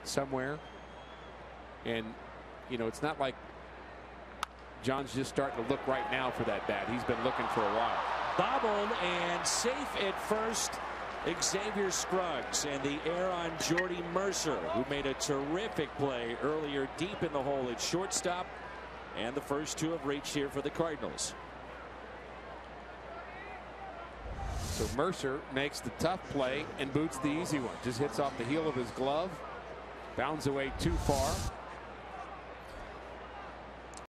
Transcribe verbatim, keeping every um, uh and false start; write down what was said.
somewhere. And, you know, it's not like John's just starting to look right now for that bat. He's been looking for a while. Bobbled and safe at first. Xavier Scruggs, and the air on Jordy Mercer, who made a terrific play earlier deep in the hole at shortstop. And the first two have reached here for the Cardinals. So Mercer makes the tough play and boots the easy one. Just hits off the heel of his glove. Bounds away too far.